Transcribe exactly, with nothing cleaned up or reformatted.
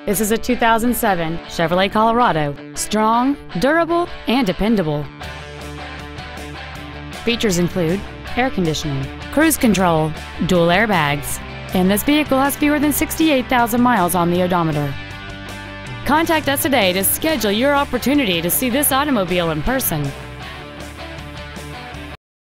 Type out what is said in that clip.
This is a two thousand seven Chevrolet Colorado. Strong, durable, and dependable. Features include air conditioning, cruise control, dual airbags, and this vehicle has fewer than sixty-eight thousand miles on the odometer. Contact us today to schedule your opportunity to see this automobile in person.